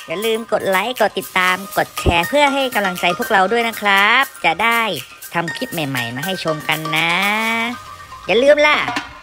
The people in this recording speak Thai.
อย่าลืมกดไลค์กดติดตามกดแชร์เพื่อให้กำลังใจพวกเราด้วยนะครับจะได้ทำคลิปใหม่ๆมาให้ชมกันนะอย่าลืมล่ะ